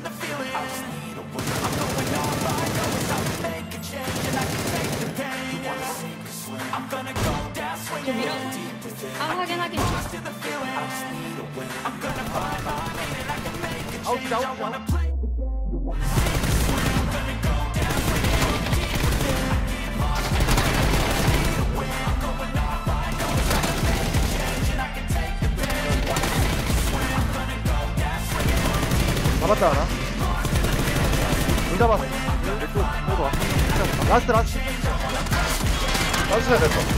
the feeling. I just need a win. I'm going all I know is how to make a change, and I can take the pain. You wanna sink or swim? I'm gonna go down swinging deep within. Lost to the feeling. I just need a win. I'm gonna find my lane, and I can make a change. I wanna play. 잡았다 하나. 둘 잡았어. 왼쪽 모두 와. 라스트 라스트. 라스트 해야 됐어.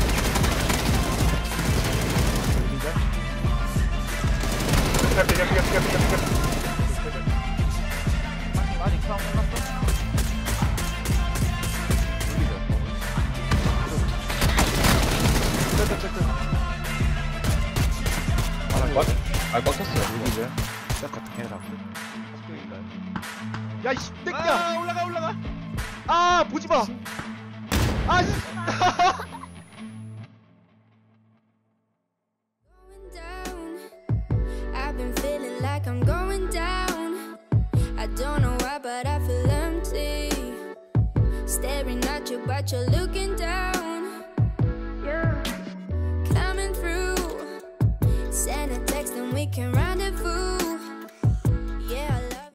아직 싸움 끝났어? 꽉 찼어. 여기죠. 딱 같은 캐라. 야, 이 땡겨! 올라가! 아, 보지 마! 아, 씨! I've been feeling like I'm going down. I don't know why, but I feel empty. Staring at you, but you're looking down.